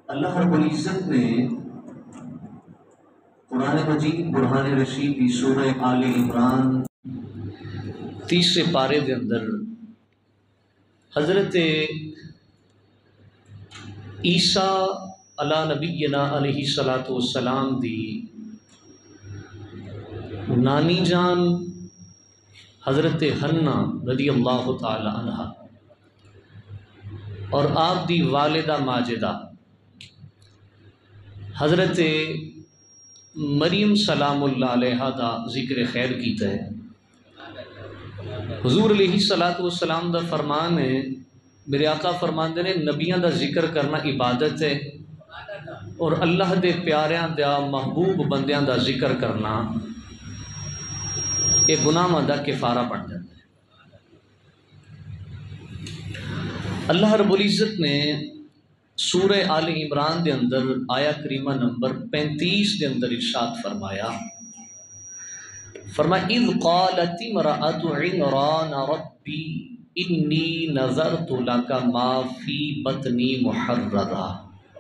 اللہ رب العزت نے قرآن مجید برہان رشید کی سورہ آل عمران 30 پارے دے اندر حضرت عیسیٰ علی نبینا علیہ الصلوۃ والسلام دی نانی جان حضرت حنہ رضی اللہ تعالی عنہ اور آپ دی والدہ ماجدہ حضرت مریم سلام اللہ علیہ دا ذکر خیر کیتا ہے۔ حضور علیہ الصلوۃ والسلام دا فرمان ہے، میرے آقا فرماندے نے نبیاں دا ذکر کرنا عبادت ہے اور اللہ دے پیاریاں دا محبوب بندیاں دا ذکر کرنا یہ گناہ دا کفارہ بن جاتا ہے۔ اللہ رب العزت نے سورہ آل عمران دے اندر آیا کریمہ نمبر 35 دے اندر ارشاد فرمایا اِذْ قَالَتِ امْرَأَتُ عِمْرَانَ رَبِّ إِنِّي نَذَرْتُ لَكَ مَا فِي بَطْنِي مُحَرَّرًا۔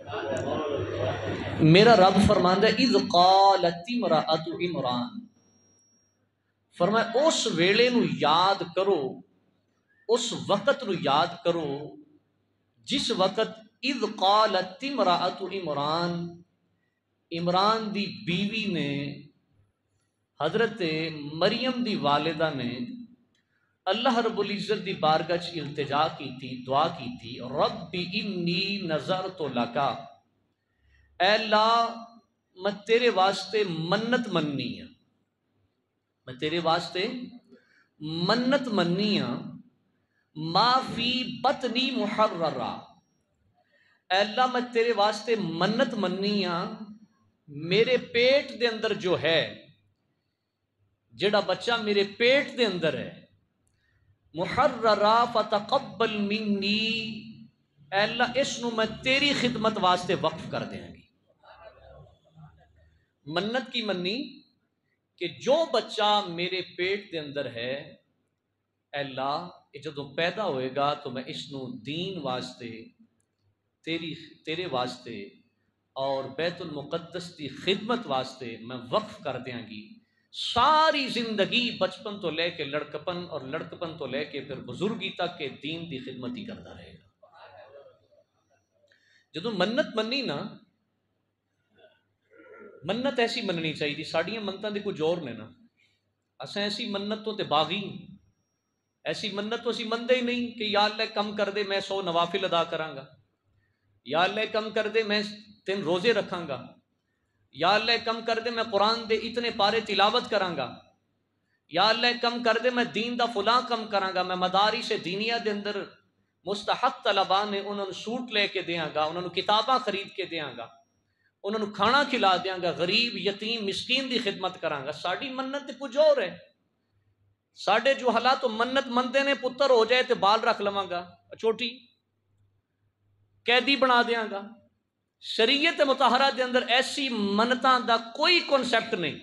میرا رب فرماندہ ہے اِذْ قَالَتِ امْرَأَتُ عِمْرَانَ، فرمایا اس ویلے نو یاد کرو، اس وقت نو یاد کرو جس وقت اِذْ قَالَتِ امْرَأَتُ عِمْرَانَ، عمران دی بیوی نے، حضرت مریم دی والدہ نے اللہ رب العزت دی بارگاہ چ التجا کی تھی، دعا کی تھی، رب انی نذرت لک، اے اللہ میں تیرے واسطے منت مننی ہاں، میں تیرے واسطے منت مننی ہاں، ما فی بطنی محررا، اے اللہ میں تیرے واسطے منت مننی ہاں میرے پیٹ دے اندر جو ہے، جڑا بچہ میرے پیٹ دے اندر ہے، محررا فتقبل منی، اے اللہ اس نو میں تیری خدمت واسطے وقف کر دیں گی۔ منت کی منی کہ جو بچہ میرے پیٹ دے اندر ہے، اے اللہ یہ جدوں پیدا ہوئے گا تو میں اس نو دین واسطے، تیرے واسطے اور بیت المقدس کی خدمت واسطے میں وقف کر دیاں گی۔ ساری زندگی بچپن تو لے کے لڑکپن اور لڑکپن تو لے کے پھر بزرگی تک کے دین دی خدمت ہی کرتا رہے گا۔ جدوں منت منی نا، منت ایسی مننی چاہیے، ساڑیاں منتاں دے کچھ اور نے نا، اساں ایسی منت تو تے باغی، ایسی منت تو اسی مندے ہی نہیں کہ یا اللہ کم کر دے میں 100 نوافل ادا کراں گا، یا اللہ کم کر دے میں 3 روزے رکھاں گا، یا اللہ کم کر دے میں قرآن دے اتنے پارے تلاوت کراں گا، یا اللہ کم کر دے میں دین دا فلاں کم کراں گا، میں مدارس دینیہ دے اندر مستحق طلباء نے انہوں نے سوٹ لے کے دیاں گا، انہوں نے کتاباں خرید کے دیاں گا، انہوں نے کھانا کھلا دیاں گا، غریب یتیم مسکین دی خدمت کراں گا۔ ساڑی منت تے کچھ اور ہے، ساڑے جو حالات منت مندے نے پتر ہو جائے تے بال رکھ لواں گا، چھوٹی قیدی بنا دیاں گا۔ شریعت مطہرہ دے اندر ایسی منتاں دا کوئی کنسیپٹ نہیں۔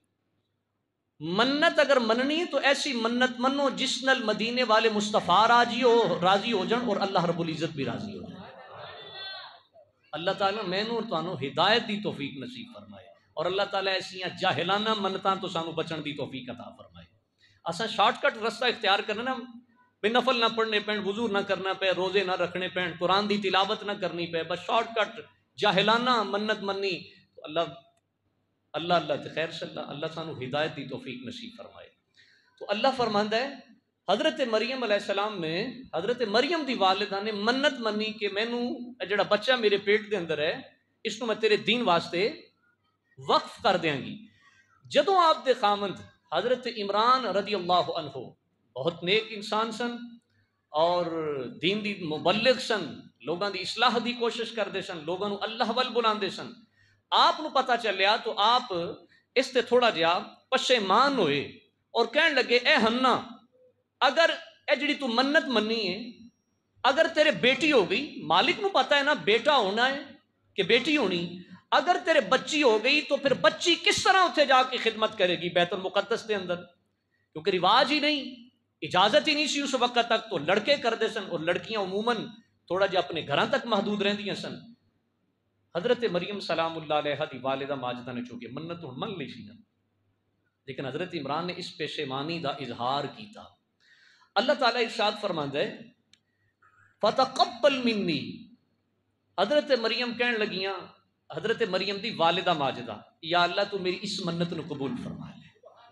منت اگر مننی تو ایسی منت منو جس نال مدینے والے مصطفیٰ راضی ہو جان اور اللہ رب العزت بھی راضی ہو جائے۔ اللہ تعالیٰ مینوں اور تانوں ہدایت دی توفیق نصیب فرمائے، اور اللہ تعالیٰ ایسیاں جاہلانہ منتاں تو سانوں بچن دی توفیق عطا فرمائے۔ اساں شارٹ کٹ رستہ اختیار کرنا نا، بے نفل نہ پڑھنے پین، وضو نہ کرنا پے، روزے نہ رکھنے پین، قرآن دی تلاوت نہ کرنی پے، بس شارٹ کٹ جاہلانہ منت منی تو اللہ تے خیر صلی اللہ سانو ہدایت دی توفیق نصیب فرمائے۔ تو اللہ فرماندا ہے حضرت مریم علیہ السلام نے، حضرت مریم دی والدہ نے منت منی کہ مینوں جڑا بچہ میرے پیٹ دے اندر ہے اس کو میں تیرے دین واسطے وقف کر دیاں گی۔ جدوں آپ دے خامند حضرت عمران رضی اللہ عنہ بہت نیک انسان سن اور دین دی مبلغ سن، لوگاں دی اصلاح دی کوشش کردے سن، لوگاں نو اللہ ول بلاندے سن، آپ نو پتہ چلیا تو آپ اس تے تھوڑا جہا پشیمان ہوئے اور کہن لگے اے حنہ اگر اے جڑی تو منت منی ہے اگر تیرے بیٹی ہو گئی، مالک نو پتہ ہے نا بیٹا ہونا ہے کہ بیٹی ہونی، اگر تیرے بچی ہو گئی تو پھر بچی کس طرح اتنے جا کے خدمت کرے گی بیت المقدس کے اندر، کیونکہ رواج ہی نہیں، اجازت ہی نہیں سی اس وقت تک، تو لڑکے کردے سن اور لڑکیاں عموماً تھوڑا جہا اپنے گھراں تک محدود رہندیاں سن۔ حضرت مریم سلام اللہ علیہ دی والدہ ماجدہ نے چونکہ منت من لی سی نا، لیکن حضرت عمران نے اس پشیمانی دا اظہار کیتا۔ اللہ تعالیٰ ارشاد فرماندا ہے فتقبل منی، حضرت مریم کہن لگیاں، حضرت مریم دی والدہ ماجدہ، یا اللہ تو میری اس منت نو قبول فرما لے،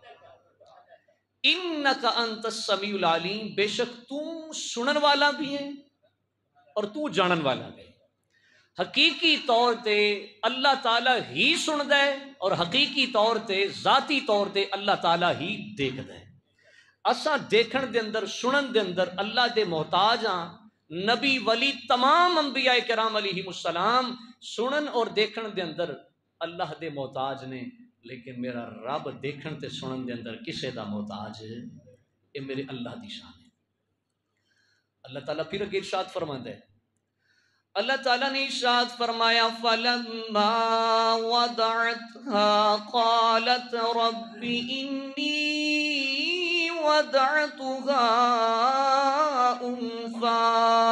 انک انت السمیع العلیم، بے شک تو سنن والا بھی ہے اور تو جانن والا بھی ہے۔ حقیقی طور تے اللہ تعالیٰ ہی سندا ہے اور حقیقی طور تے ذاتی طور تے اللہ تعالیٰ ہی دیکھدا ہے۔ اساں دیکھن دے اندر سنن دے اندر اللہ دے محتاج ہاں، نبی ولی تمام انبیاء کرام علیہم السلام سنن اور دیکھن دے اندر اللہ دے محتاج نے، لیکن میرا رب دیکھن تے سنن دے اندر کسے دا محتاج ہے؟ یہ میرے اللہ دی شان ہے۔ اللہ تعالیٰ پھر اگے ارشاد فرماندا ہے، اللہ تعالیٰ نے ارشاد فرمایا فَلَمَّا وَضَعَتْهَا قَالَتْ رَبِّ إِنِّي وَضَعْتُهَا أُنثَىٰ،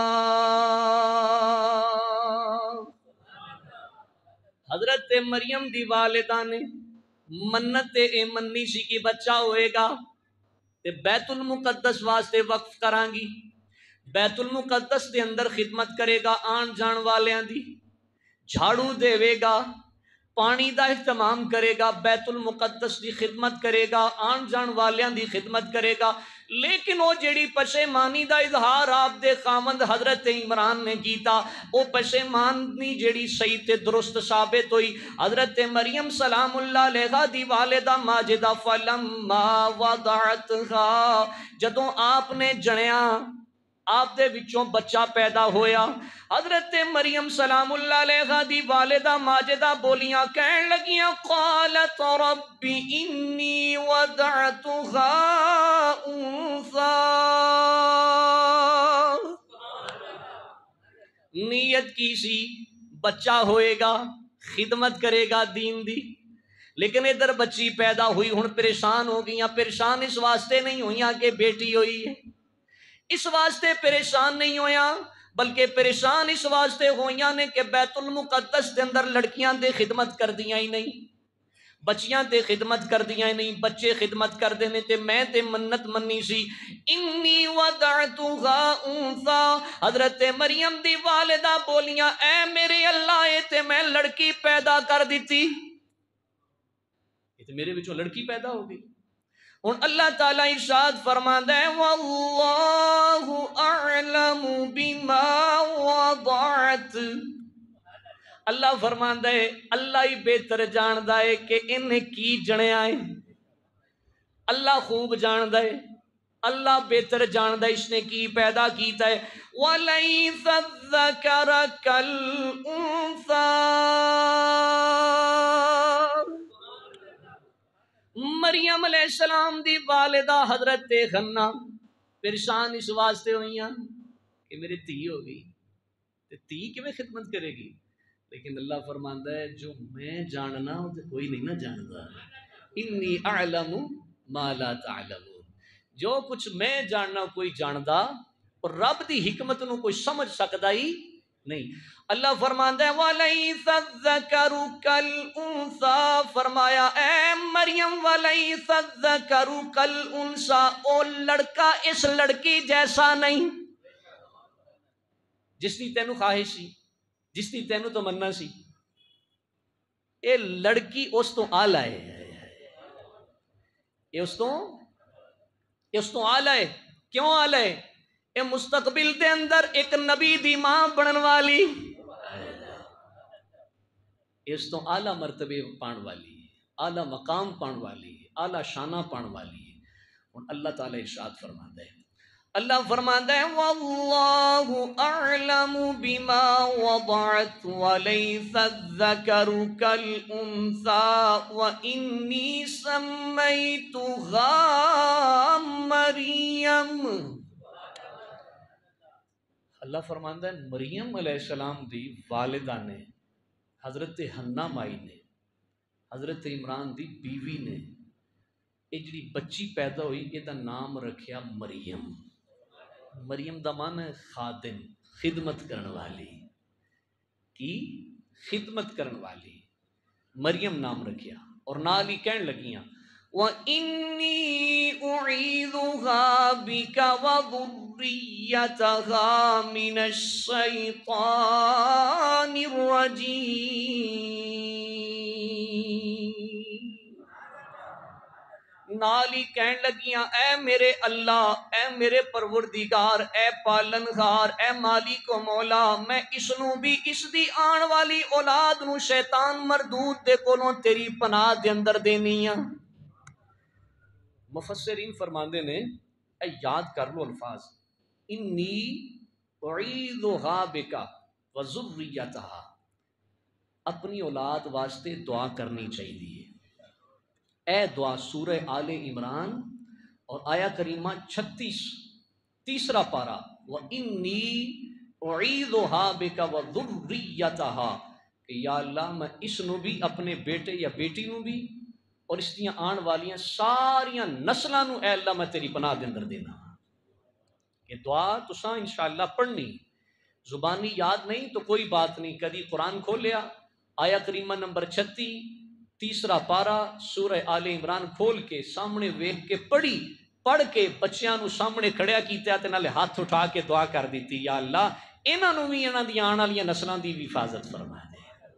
حضرت مریم دی والدہ نے منت اے منی سی کہ بچہ ہوئے گا تے بیت المقدس واسطے وقف کراں گی، بیت المقدس دے اندر خدمت کرے گا آن جان والیاں دی، جھاڑو دے گا، پانی دا اہتمام کرے گا، بیت المقدس دی خدمت کرے گا، آن جان والیاں دی خدمت کرے گا، لیکن وہ جیڑی پشیمانی دا اظہار آپ دے خامند حضرت عمران نے کیتا، وہ پشیمانی جیڑی صحیح تے درست ثابت ہوئی۔ حضرت مریم سلام اللہ علیہا دی والدہ ماجدہ فلما وضعتها، جدوں آپ نے جنیا آپ دے وچوں بچہ پیدا ہویا، حضرت مریم سلام اللہ علیہ دی والدہ ماجدہ بولیاں کہن لگیاں قالت رب انی وضعتها انثى، نیت کی سی بچہ ہوئے گا، خدمت کرے گا دین دی، لیکن ادھر بچی پیدا ہوئی، ہن پریشان ہو گئیاں، پریشان اس واسطے نہیں ہوئیاں کہ بیٹی ہوئی ہے، اس واسطے پریشان نہیں ہویا، بلکہ پریشان اس واسطے ہویاں نے کہ بیت المقدس دے اندر لڑکیاں دے خدمت کر دیاں ہی نہیں، بچیاں تے خدمت کر دیاں ہی نہیں، بچے خدمت کر دینے تے میں تے منت منی سی انی وضعتها انثى، حضرت مریم دی والدہ بولیاں اے میرے اللہ اے تے میں لڑکی پیدا کر دیتی، یہ تے میرے وچوں لڑکی پیدا ہو گئی۔ اور اللہ تعالیٰ ارشاد فرماندا ہے واللہ اعلم بما وضعت، اللہ فرماندا ہے اللہ ہی بہتر جاندا ہے کہ انہیں کی جنیا ہے، اللہ خوب جاندا ہے، اللہ بہتر جاندا ہے اس نے کی پیدا کیتا ہے۔ وَلَيْسَ الذَّكَرَ كَالْأُنثَىٰ، مریم علیہ السلام دی والدہ حضرت حنہ پریشان اس واسطے ہوئیاں کہ میری تھی ہو گئی، تھی کیویں خدمت کرے گی، لیکن اللہ فرماندا ہے جو میں جاننا وہ تے کوئی نہیں نہ جاندا، انی اعلم ما لا تعلمون، جو کچھ میں جاننا کوئی جاندا اور رب دی حکمت نو کوئی سمجھ سکدا ہی نہیں۔ اللہ فرماندا ہے وَلَيْسَ الذَّكَرُ كَالْأُنثَىٰ، فرمایا اے مریم وَلَيْسَ الذَّكَرُ كَالْأُنثَىٰ، او لڑکا اس لڑکی جیسا نہیں، جس دی تینوں خواہش سی، جس دی تینوں تمنا سی، اے لڑکی اس تو اعلی ہے، یہ اس تو اعلی ہے، کیوں اعلی ہے؟ اے مستقبل دے اندر ایک نبی دی ماں بنن والی، اس تو اعلیٰ مرتبے پان والی ہے، اعلیٰ مقام پان والی ہے، اعلیٰ شانہ پان والی ہے۔ اور اللہ تعالیٰ ارشاد فرماندا ہے، اللہ فرماندا ہے واللہ اعلم بما وضعت وليس الذکر كالانثى وانی سمیتها مریم، اللہ فرماندا ہے مریم علیہ السلام دی والدہ نے، حضرت حنہ مائی نے، حضرت عمران دی بیوی نے، یہ جڑی بچی پیدا ہوئی یہ دا نام رکھیا مریم۔ مریم دا معنی ہے خادم، خدمت کرن والی، کی خدمت کرن والی مریم نام رکھیا اور نال ہی کہن لگیاں وَإِنِّي أُعِيذُهَا بِكَ وَذُرِّيَّتَهَا مِنَ الشَّيْطَانِ الرَّجِيمِ نال ہی کہن لگیاں اے میرے اللہ، اے میرے پروردگار، اے پالنہار، اے مالک و مولا، میں اس نو بھی اس دی آن والی اولاد نو شیطان مردود دے کولوں تیری پناہ دے اندر دینی ہاں۔ مفسرین فرماندے نے اے یاد کر لو الفاظ، انی اعیذھا بک وذریتھا، اپنی اولاد واسطے دعا کرنی چاہیے۔ اے دعا سورہ آل عمران اور آیا کریمہ 36 تیسرا پارہ، وانی اعیذھا بک وذریتھا، کہ یا اللہ میں اس نو بھی اپنے بیٹے یا بیٹی نو بھی اور اس دیاں آن والیاں ساریاں نسلاں نو اے اللہ میں تیری پناہ دے اندر دینا۔ یہ دعا تساں انشاءاللہ پڑھنی، زبانی یاد نہیں تو کوئی بات نہیں، کدی قرآن کھولیا آیا کریمہ نمبر 36 تیسرا پارہ سورہ آل عمران کھول کے سامنے ویکھ کے پڑھی، پڑھ کے بچیاں نو سامنے کھڑیا کیتا تے نالے ہاتھ اٹھا کے دعا کر دیتی یا اللہ انہاں نو بھی انہاں دی آن والیاں نسلاں دی بھی حفاظت فرما دے۔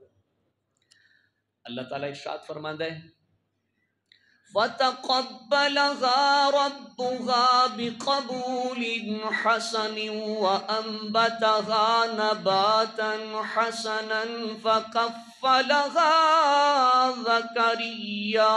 اللہ تعالیٰ ارشاد فرماندا ہے فَتَقَبَّلَهَا رَبُّهَا بِقَبُولٍ حَسَنٍ وَأَنبَتَهَا نَبَاتًا حَسَنًا فَكَفَّلَهَا زَكَرِيَّا۔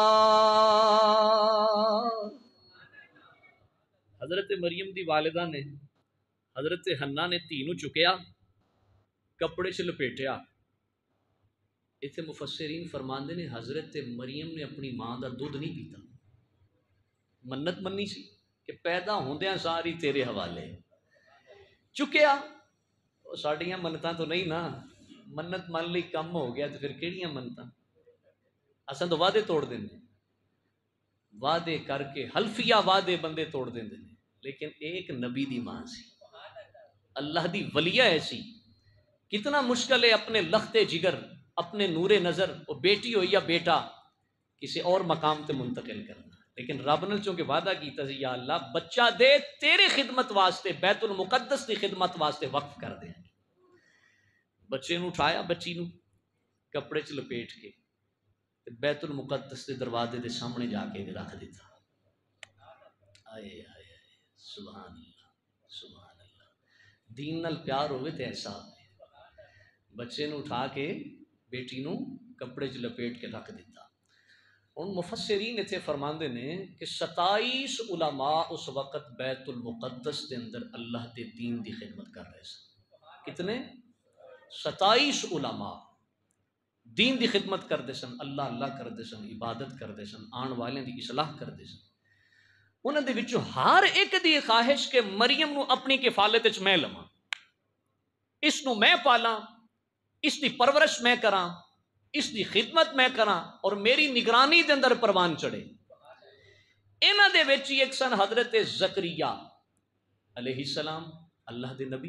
حضرت مریم دی والدہ نے حضرت حنہ نے تھی نو چکیا کپڑے سے لپیٹیا۔ اتنے مفسرین فرماندے نے حضرت مریم نے اپنی ماں دا دودھ نہیں پیتا، منت منی سی کہ پیدا ہوندیاں ساری تیرے حوالے، چکیا ساڈیاں منتاں تو نہیں نا، منت من لئی کم ہو گیا تو پھر کیڑیاں منتاں، اساں تو وعدے توڑ دیندے، وعدے کر کے حلفیہ وعدے بندے توڑ دیندے، لیکن ایک نبی دی ماں سی، اللہ دی ولیہ ایسی، کتنا مشکل ہے اپنے لخت جگر، اپنے نور نظر، وہ بیٹی ہو یا بیٹا کسی اور مقام تے منتقل کرنا، لیکن رب نے چونکہ وعدہ کیتا سی یا اللہ بچہ دے تیرے خدمت واسطے بیت المقدس کی خدمت واسطے وقف کر دیں، بچے نو اٹھایا، بچی نو کپڑے چ لپیٹ کے بیت المقدس کے دروازے دے سامنے جا کے رکھ دیتا۔ آئے آئے سبحان اللہ سبحان اللہ، دین نال پیار ہوئے تے ایسا بچے نو اٹھا کے بیٹی نو کپڑے چ لپیٹ کے رکھ دیتا۔ ہن مفسرین اتنے فرماندے نے کہ 27 علماء اس وقت بیت المقدس دے اندر اللہ دے دین دی خدمت کر رہے سن۔ کتنے؟ 27 علماء دین دی خدمت کرتے سن، اللہ اللہ کرتے سن، عبادت کرتے سن، آن والے دی اصلاح کرتے سن۔ انہاں دے وچوں ہر ایک دی خواہش کہ مریم نو اپنی کفالت وچ میں لواں، اس نو میں پالاں، اس دی پرورش میں کراں، اس دی خدمت میں کراں اور میری نگرانی دے اندر پروان چڑھے۔ انہاں دے وچ ایک سن حضرت زکریا علیہ السلام، اللہ دے نبی۔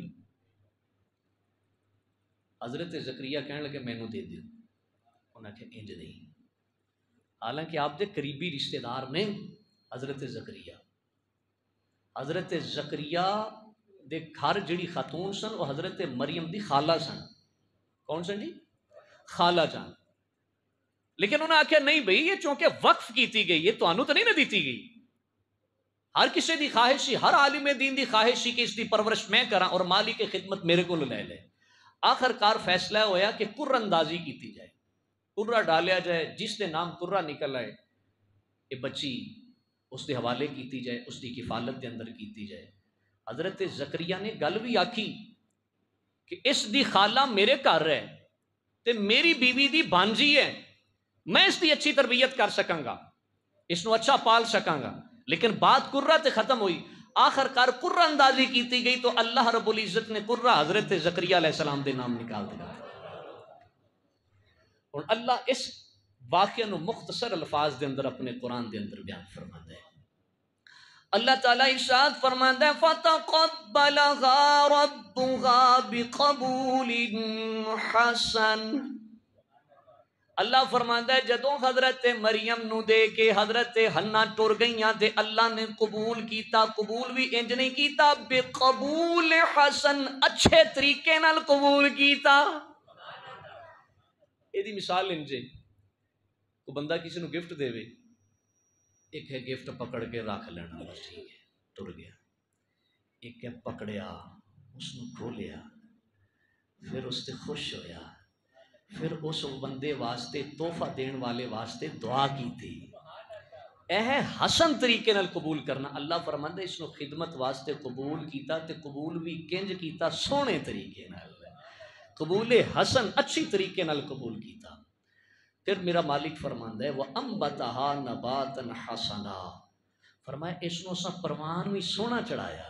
حضرت زکریا کہنے لگے مینوں دے دیو، انہاں کہ انج نہیں، حالانکہ آپ دے قریبی رشتہ دار نے حضرت زکریا۔ حضرت زکریا دے گھر جڑی خاتون سن وہ حضرت مریم دی خالہ سن۔ کون سن جی؟ خالہ جان۔ لیکن انہوں نے آکھیا نہیں بھئی یہ چونکہ وقف کیتی گئی ہے تو انہوں تو نہیں نہ دیتی گئی، ہر کسی دی خواہشی، ہر عالم دین دی خواہشی کہ اس دی پرورش میں کراں اور مالی کی خدمت میرے کو لے لے۔ آخر کار فیصلہ ہویا کہ قرہ اندازی کیتی جائے، قرہ ڈالیا جائے، جس دے نام قرہ نکل آئے یہ بچی اس دے حوالے کیتی جائے، اس دی کفالت دے اندر کیتی جائے۔ حضرت زکریا نے گل بھی آکھی کہ اس دی خالہ میرے گھر ہے تے میری بیوی دی بانجی ہے، میں اس دی اچھی تربیت کر سکاں گا، اس نو اچھا پال سکاں گا، لیکن بات قرہ تے ختم ہوئی۔ آخر کار قرہ اندازی کیتی گئی تو اللہ رب العزت نے قرہ حضرت زکریا علیہ السلام دے نام نکال دیا۔ اور اللہ اس واقعہ نو مختصر الفاظ دے اندر اپنے قرآن دے اندر بیان فرماتا ہے اللہ تعالیٰ ارشاد فرماتا ہے فَتَقَبَّلَهَا رَبُّهَا بِقَبُولٍ حَسَنٍ. اللہ فرماتا ہے جدوں حضرت مریم نو دے کے حضرت حنا ٹر گئیاں تے اللہ نے قبول کیتا. قبول بھی انج نہیں کیتا بقبول حسن، اچھے طریقے نال قبول کیتا. یہ مثال انجے کو بندہ کسی نو گفٹ دے، ایک ہے گفٹ پکڑ کے رکھ لینا بس ٹھیک ہے ٹر گیا، ایک ہے پکڑیا اس نو کھولیا پھر اس سے خوش ہویا پھر اس بندے واسطے تحفہ دین والے واسطے دعا کی تھی. اے حسن طریقے نال قبول کرنا. اللہ فرماندا اس نو خدمت واسطے قبول کیتا تے قبول بھی کنج کیتا سونے طریقے نال، قبول حسن اچھی طریقے نال قبول کیتا. پھر میرا مالک فرماندا ہے وَأَنبَتَهَا نَبَاتًا حَسَنًا، فرمایا اس نو اساں پروان بھی سونا چڑھایا.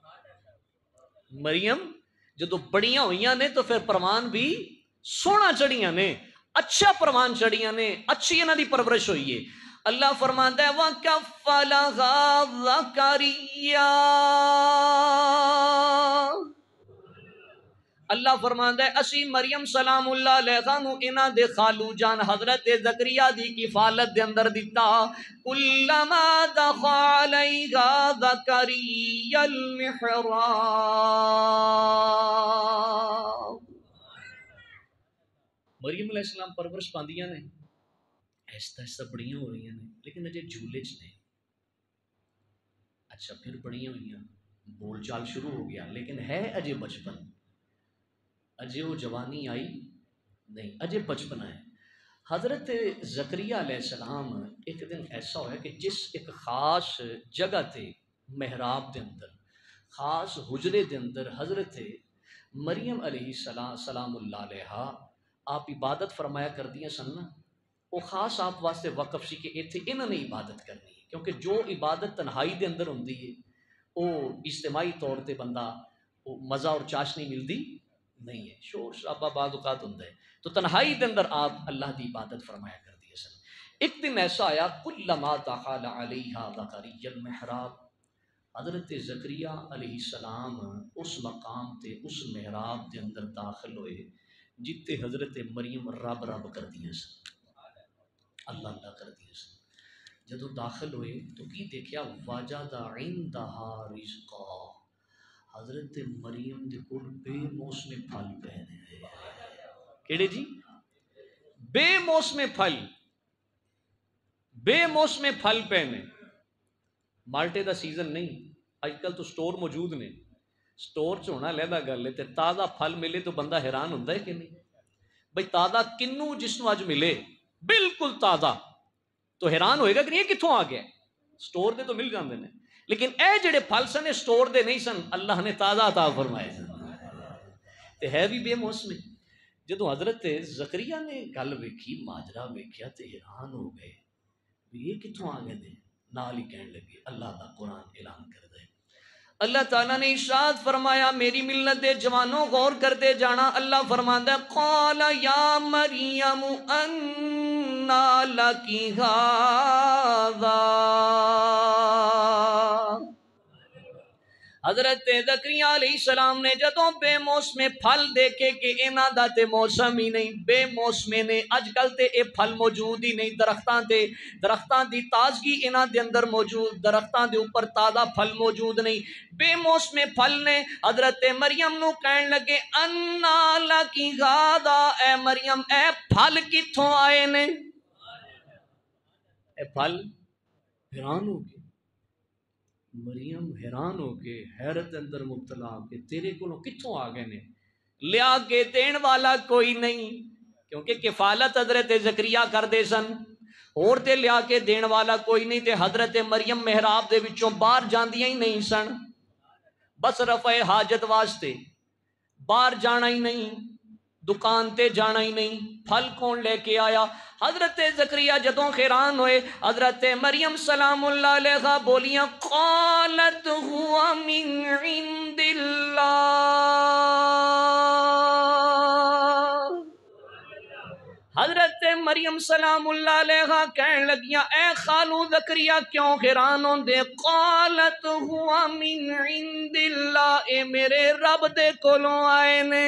مریم جدو بڑیاں ہوئیاں نے تو پھر پروان بھی سونا چڑھیاں نے، اچھا پروان چڑھیاں نے، اچھی انہاں دی پرورش ہوئی ہے. اللہ فرماندا ہے وَكَفَّلَهَا زَكَرِيَّا، اللہ فرماندا ہے اسی مریم سلام اللہ علیہا نو انہاں دے خالو جان حضرت زکریا دی کفالت دے اندر دتا. کلما دخل علیہا زکریا المحراب، مریم علیہ السلام پرورش پاندیاں نے، ایستا ایستا بڑیاں ہو رہی ہیں لیکن اجے جھولے چ نے. اچھا پھر بڑیاں ہوئیاں، بول چال شروع ہو گیا لیکن ہے اجے بچپن، اجے وہ جوانی آئی نہیں، اجے بچپنا ہے. حضرت زکریا علیہ السلام ایک دن ایسا ہوا کہ جس ایک خاص جگہ تے محراب دے اندر خاص حجرے دے اندر حضرت مریم علیہ السلام اللہ علیہ آپ عبادت فرمایا کر دیا سن نا، وہ خاص آپ واسطے وقف سی کہ ایتھے انہوں نے عبادت کرنی ہے. کیونکہ جو عبادت تنہائی دے اندر ہوندی ہے وہ اجتماعی طور تے بندہ وہ مزہ اور چاشنی ملتی نہیں ہے، شور شرابہ بعض اوقات ہوندا ہے. تو تنہائی دے اندر آپ اللہ دی عبادت فرمایا کر دیے سن. ایک دن ایسا آیا کلما دخل علیہا زکریا المحراب، حضرت زکریا علیہ السلام اس مقام تے اس محراب دے اندر داخل ہوئے جتے حضرت مریم رب رب کر دیا سن، اللہ اللہ کر دیا سن. جدو داخل ہوئے تو کی دیکھیا وجد عندہا رزقا، حضرت مریم دے کول بے موسم پھل پے نے. کیڑے جی؟ بے موسم پھل، بے موسم پھل پے نے. مالٹے دا سیزن نہیں، اج کل تو سٹور موجود نے، سٹور چ ہونا علیحدہ گل ہے، تے تازہ پھل ملے تو بندہ حیران ہوتا ہے کہ نہیں. بھئی تازہ کنو جس نو اج ملے بالکل تازہ تو حیران ہوئے گا کہ یہ کتھوں آ گیا. سٹور دے تو مل جاندے نے لیکن اے جڑے پھل سن سٹور دے نہیں سن، اللہ نے تازہ عطا فرمائے سن تے ہے بھی بے موسم. جدو حضرت زکریا نے گل ویکھی ماجرا ویکھیا تے حیران ہو گئے یہ کتھوں آ گئے نے. نال ہی کہنے لگے اللہ دا قرآن اعلان کر دے. اللہ تعالیٰ نے ارشاد فرمایا میری ملت دے جوانوں غور کرتے جانا. اللہ فرماندا ہے قال یا مریم انا لکی ھذا، حضرت زکریا علیہ السلام نے جدوں بے موسم پھل دیکھے کہ انہاں دا تے موسم ہی نہیں، بے موسمے نے، اج کل تے اے پھل موجود ہی نہیں درختاں تے، درختاں دی تازگی انہاں دے اندر موجود، درختاں دے اوپر تازہ پھل موجود نہیں، بے موسم پھل نے. حضرت مریم نو کہن لگے انا لکی ھذا، اے مریم اے پھل کتھوں آئے نے؟ اے پھل حیران ہو گئے. مریم حیران ہو کے حیرت اندر مبتلا کہ تیرے کو کتھوں آ گئے نے؟ لیا کے دین والا کوئی نہیں، کیونکہ کفالت حضرت زکریا کر دے سن، اور تے لیا کے دین والا کوئی نہیں. تے حضرت مریم محراب دے وچوں باہر جاندیاں ہی نہیں سن، بس رفع حاجت واسطے باہر جانا ہی نہیں، دکان تے جانا ہی نہیں. پھل کون لے کے آیا؟ حضرت زکریا جدوں حیران ہوئے حضرت مریم سلام اللہ علیہا بولیاں قالت هو من عند اللہ، حضرت مریم سلام اللہ علیہ کہن لگیاں اے خالو زکریا کیوں حیران ہوندے؟ قالت ہوا من عند اللہ، اے میرے رب دے کولوں آئے نے۔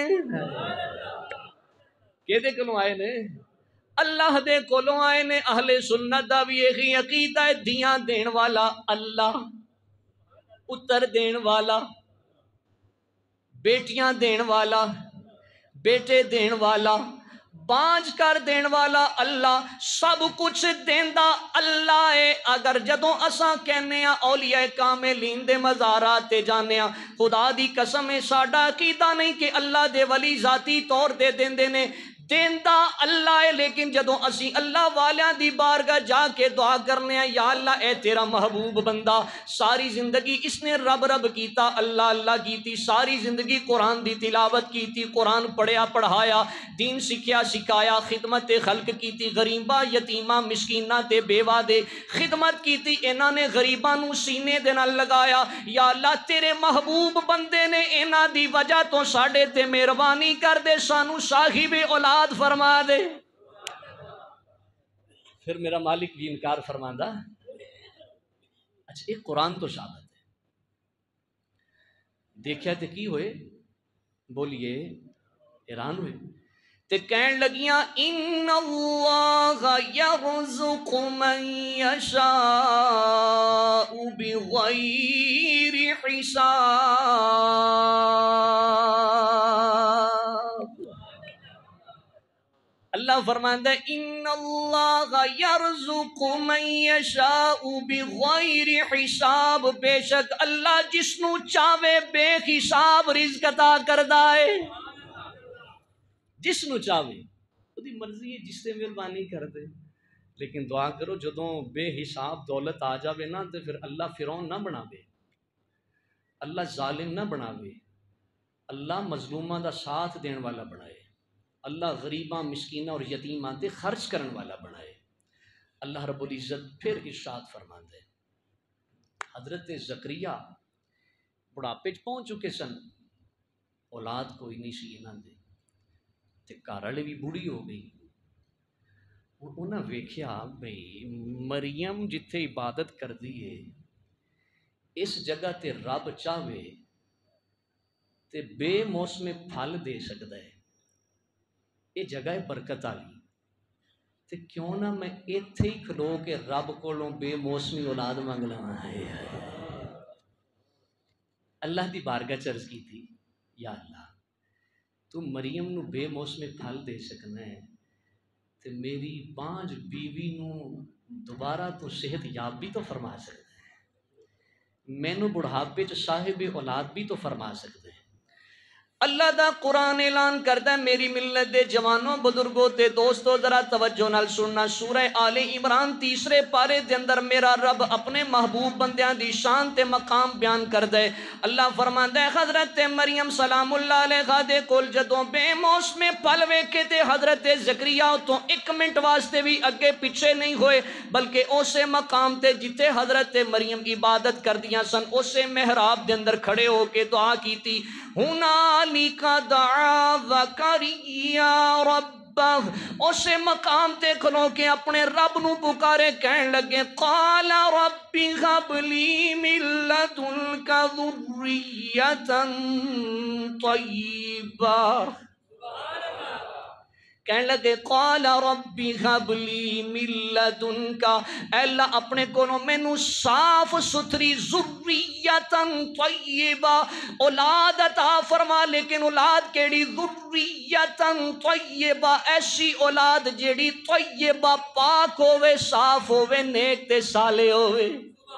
کیدے کولوں آئے نے؟ اللہ دے کولوں آئے نے۔ اہل سنت دا بھی یہی عقیدہ ہے، دیاں دین والا اللہ، پتر دین والا، بیٹیاں دین والا، بیٹے دین والا، بانج کر دین والا اللہ، سب کچھ دیندا اللہ ہے۔ اگر جدوں اساں کہنے ہاں اولیاء کاملین دے مزارات تے جانے ہاں، خدا دی قسم ہے ساڈا عقیدہ نہیں کہ اللہ دے ولی ذاتی طور تے دیندے نے، دیندا اللہ ہے۔ لیکن جدوں اسی اللہ والیاں دی بارگاہ جا کے دعا کرنے ہیں، یا اللہ اے تیرا محبوب بندہ ساری زندگی اس نے رب رب کیتا، اللہ اللہ کیتی، ساری زندگی قرآن دی تلاوت کیتی، قرآن پڑھیا پڑھایا، دین سکھیا سکھایا، خدمت خلق کیتی، غریباں یتیماں مسکیناں تے بیوہ دے خدمت کیتی، انہاں نے غریباں نو سینے دے نال لگایا۔ یا اللہ تیرے محبوب بندے نے انہاں دی وجہ تو ساڈے تے مہربانی کر دے، سانو صاحب اولاد فرما دے۔ پھر میرا مالک بھی انکار فرماندا، اچھا ایک قرآن تو ثابت ہے، دیکھیا تے کی ہوئے؟ بولیے حیران ہوئے تے کہن لگیاں ان اللہ یرزق من یشاء بغیر حساب۔ اللہ فرماندا ہے ان اللہ یرزق من یشاء بغیر حساب، بے شک اللہ جس نو چاہے بے حساب رزق عطا کردا ہے، جس نو چاہے وہ مرضی ہے، جس سے مہربانی کر دے۔ لیکن دعا کرو جدوں بے حساب دولت آ جاوے نا تے پھر اللہ فرعون نہ بناوے، اللہ ظالم نہ بناوے، اللہ مظلوماں دا ساتھ دین والا بنائے، اللہ غریباں مسکیناں اور یتیماں تے خرچ کرن والا بنائے۔ اللہ رب العزت پھر ارشاد فرماندے، حضرت زکریا بڑھاپے چ پہنچ چکے سن، اولاد کوئی نہیں سی انہاں دے، تے گھر والے بھی بوڑھی ہو گئی۔ انہاں ویکھیا بھئی مریم جتھے عبادت کردی ہے، اس جگہ تے رب چاہے تے بے موسم پھل دے سکتا ہے، یہ جگہ ہے برکت والی، تے کیوں نہ میں ایتھے ہی کھلو کے رب کولوں بے موسمی اولاد منگ لواں۔ اللہ دی بارگاہ چ عرض کی تھی، یا اللہ تو مریم نو بے موسم پھل دے سکنا ہے تے میری بانج بیوی نو دوبارہ تو صحت یاب بھی تو فرما سکتا ہے، مینو بڑھاپے چ صاحب اولاد بھی تو فرما سکتا ہے۔ اللہ دا قرآن اعلان کردا ہے، میری ملت دے جوانوں بزرگوں تے دوستو ذرا توجہ نال سننا، سورہ آل عمران تیسرے پارے دے اندر میرا رب اپنے محبوب بندیاں دی شان تے مقام بیان کردا ہے۔ اللہ فرماندا ہے حضرت مریم سلام اللہ علیہا دے کول جدوں بے موسم پھل ویکھے تے حضرت زکریا تو ایک منٹ واسطے بھی اگے پیچھے نہیں ہوئے، بلکہ اسے مقام تے جتے حضرت مریم عبادت کردیاں سن اسے محراب دے اندر کھڑے ہو کے دعا کیتی، ہنالک دعا زکریا ربہ، اسے مقام تے کھلو کے اپنے رب نو پکارے، کہن لگے قال رب ہب لی من لدنک ذریۃ طیبہ، کہنے لگے قال رب ہب لی من لدنک، اے اللہ اپنے کولوں مینوں صاف ستھری ذریۃ طیبہ اولاد عطا فرما، لیکن اولاد کیڑی؟ ذریۃ طیبہ، ایسی اولاد جیڑی طیبہ پاک ہوئے، صاف ہوئے، نیک تے صالح ہوئے۔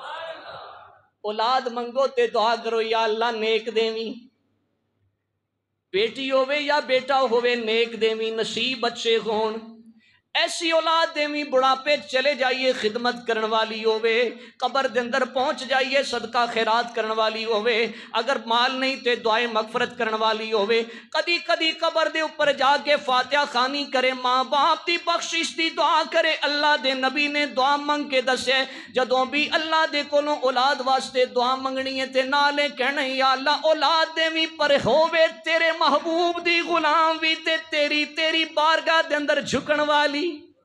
اولاد منگو تے دعا کرو یا اللہ نیک دیویں، بیٹی ہوئے یا بیٹا ہوئے نیک دیویں، نصیب اچھے ہون۔ ایسی اولاد دیویں بڑھاپے چلے جائیے خدمت کرن والی ہووے، قبر دے اندر پہنچ جائیے صدقہ خیرات کرن والی ہووے، اگر مال نہیں تے دعائے مغفرت کرن والی ہووے، کدی کدی قبر دے اوپر جا کے فاتحہ خوانی کرے، ماں باپ دی بخشش دی دعا کرے۔ اللہ دے نبی نے دعا منگ کے دسے جدوں بھی اللہ دے کولوں اولاد واسطے دعا منگنی ہے تے نالے کہنا یا اللہ اولاد دیویں پر ہووے تیرے محبوب دی غلام بھی تے تیری بارگاہ دے اندر جھکن والی،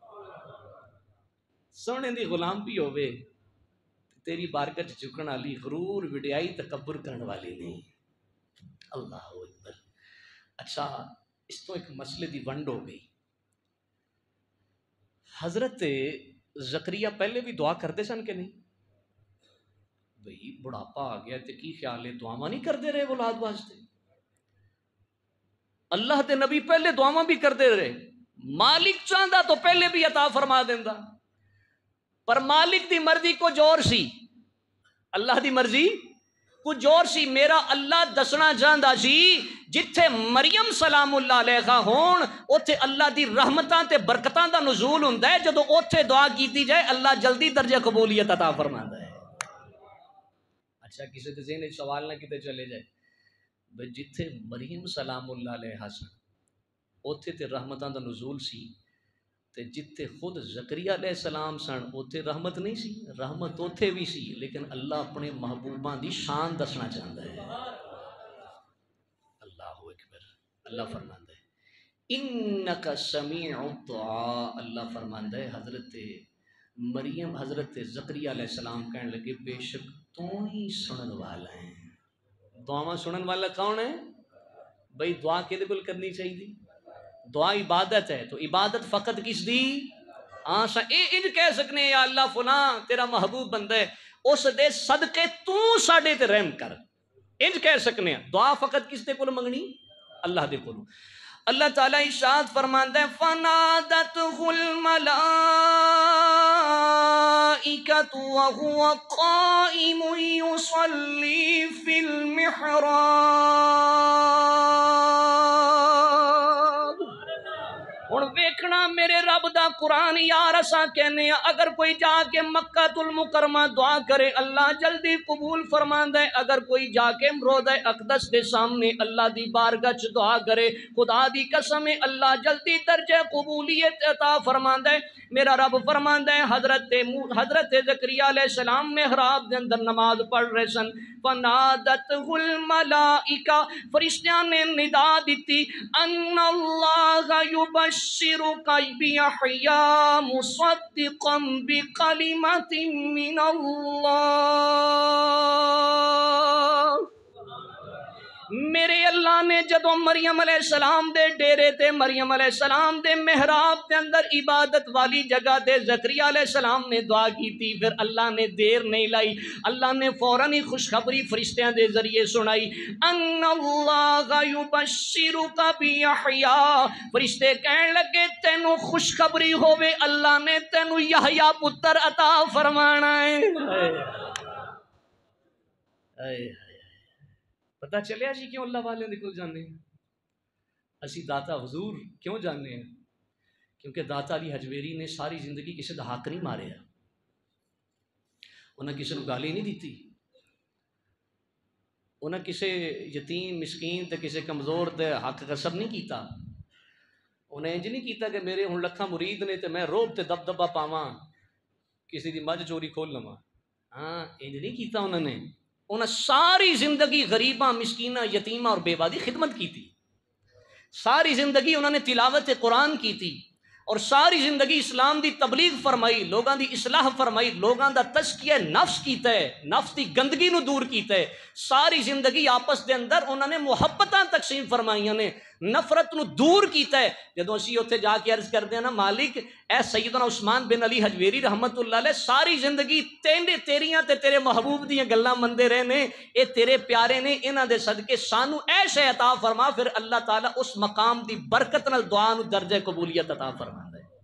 سونے دی غلام بھی ہووے تیری بارگاہ جھکن والی، غرور وڈیائی تکبر کرن والی نہیں۔ اللہ اکبر۔ اچھا اس تو ایک مسئلے دی ونڈ ہو گئی۔ حضرت زکریا پہلے بھی دعا کرتے سن کہ نہیں؟ بھئی بڑھاپا آ گیا تے کی خیال ہے دعاواں نہیں کردے رہے اولاد واسطے؟ اللہ دے نبی پہلے دعاواں بھی کردے رہے، مالک چاہندا تو پہلے بھی عطا فرما دیندا، پر مالک دی مرضی کچھ اور سی، اللہ دی مرضی کچھ اور سی۔ میرا اللہ دسنا چاہندا سی جتھے مریم سلام اللہ علیہا ہون اوتھے اللہ دی رحمتاں تے برکتاں دا نزول ہوندا ہے، جدوں اوتھے دعا کیتی جائے اللہ جلدی درجہ قبولیت عطا فرماندا ہے۔ اچھا کسی دے ذہن وچ سوال نہ کیتے چلے جائے بھئی جتھے مریم سلام اللہ علیہا سن اوتھے تے رحمتاں دا نزول سی، تے جتھے خود زکریا علیہ السلام سن اوتھے رحمت نہیں سی، رحمت اوتھے بھی سی، لیکن اللہ اپنے محبوباں دی شان دسنا چاہتا ہے۔ اللہ اکبر۔ اللہ فرماندا ہے انک سمیع الدعاء، اللہ فرماندا ہے حضرت مریم حضرت زکریا علیہ السلام کہنے لگے بے شک تو ہی سنن والا ہے۔ دعاواں سنن والا کون ہے؟ بھئی دعا کدے کول کرنی چاہیے؟ دعا عبادت ہے، تو عبادت فقط کس دی؟ انج کہہ سکنے یا اللہ فلاں تیرا محبوب بندہ ہے اس دے صدقے تو ساڈے تے رحم کر، انج کہہ سکنے۔ دعا فقط کس دے کول منگنی؟ اللہ دے کول۔ اللہ تعالیٰ ارشاد فرماندا ہے فنادته الملائکۃ وهو قائم یصلی فی المحراب۔ ہن ویکھنا میرے رب دا قرآن یار اساں کہنے اگر کوئی جا کے مکہ المکرمہ دعا کرے اللہ جلدی قبول فرماندا ہے، اگر کوئی جا کے روضہ اقدس دے سامنے اللہ دی بارگاہ چ دعا کرے خدا دی قسم ہے اللہ جلدی درجہ قبولیت عطا فرماندا ہے۔ میرا رب فرماندا ہے حضرت زکریا علیہ السلام محراب دے اندر نماز پڑھ رہے سن، فنادته الملائکہ فرشتیاں نے ندا دیتی ان اللہ یبشرک بیحیی مصدقا بکلمۃ من اللہ۔ میرے اللہ نے جدو مریم علیہ السلام دے ڈیرے تے مریم علیہ السلام دے محراب دے اندر عبادت والی جگہ تے زکریا علیہ السلام نے دعا کی تھی، پھر اللہ نے دیر نہیں لائی، اللہ نے فوراً ہی خوشخبری فرشتیاں دے ذریعے سنائی ان اللہ یبشرک بیحیی۔ فرشتے کہنے لگے تینوں خوشخبری ہوئے اللہ نے تینوں یحییٰ پتر عطا فرمانا ہے۔ پتہ چلیا جی کیوں اللہ والے نکل جانے ہیں؟ اسی داتا حضور کیوں جانے ہیں؟ کیونکہ داتا علی حجویری نے ساری زندگی کسی دا حق نہیں مارے، انہیں کسی کو گالی نہیں دیتی، انہیں کسی یتیم مسکین تے کسی کمزور دے حق غصب نہیں کیتا، انہیں انج نہیں کیتا کہ میرے ہن لکھاں مرید نے تے میں روب تے دبدبا پاواں کسی دی مجھ چوری کھول لواں، ہاں انج نہیں کیتا انہوں نے ساری زندگی غریباں مسکیناں یتیماں اور بیوہ دی خدمت کی تھی، ساری زندگی انہوں نے تلاوت قرآن کی تھی، اور ساری زندگی اسلام دی تبلیغ فرمائی، لوگاں دی اصلاح فرمائی، لوگاں دا تزکیہ نفس کیتا ہے، نفس دی گندگی نو دور کیتا ہے، ساری زندگی آپس دے اندر انہوں نے محبتاں تقسیم فرمائیاں نے، نفرت نو دور کیتا ہے۔ جدوں اسی اوتھے جا کے عرض کردے ہیں نا مالک اے سیدنا عثمان بن علی حجویری رحمت اللہ علیہ ساری زندگی تیریاں تے تیرے محبوب دیاں گلاں مندے رہے نے، اے تیرے پیارے نے، انہاں دے صدقے سانو ایسے عطا فرما، پھر اللہ تعالیٰ اس مقام دی برکت نال دعا نو درجہ قبولیت عطا فرماندا ہے۔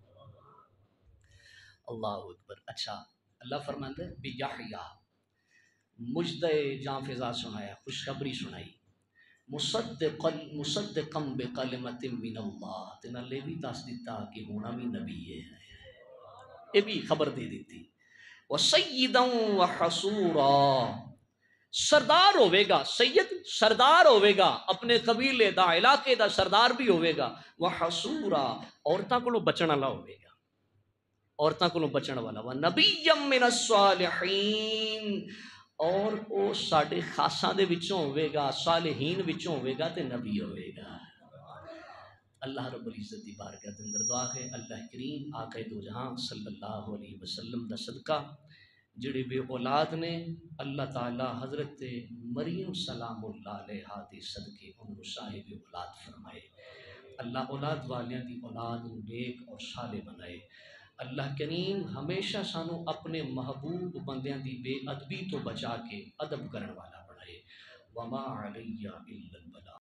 اللہ اکبر۔ اچھا اللہ فرماندا ہے بیحییٰ، مجدہ جاں فضا سنایا، خوشخبری سنائی، مصدقا بکلمۃ من اللہ، تے نالے بھی دس دیتا کہ ہونا بھی نبی ہے، یہ بھی خبر دے دیتی۔ وسیدا وحصورا، سردار ہوئے گا، سید سردار ہوئے گا، اپنے قبیلے دا علاقے دا سردار بھی ہوئے گا، وحصورا عورتاں کو بچن والا ہوئے گا، عورتاں کو بچن والا، ونبیا من الصالحین، اور وہ ساڈے خاصاں دے وچوں ہوئے گا، صالحین وچوں ہوئے گا تے نبی ہوئے گا۔ اللہ رب العزت دی بارگاہ دے اندر دعا ہے اللہ کریم آقا دو جہاں صلی اللہ علیہ وسلم دا صدقہ جڑے بے اولاد نے، اللہ تعالی حضرت مریم سلام اللہ علیہا دے صدقے انہوں صاحب اولاد فرمائے، اللہ اولاد والیاں دی اولاد نیک اور صالح بنائے۔ اللہ کریم ہمیشہ سانو اپنے محبوب بندیاں دی بے ادبی تو بچا کے ادب کرن والا بنائے۔ وما علیہ الا البلاغ۔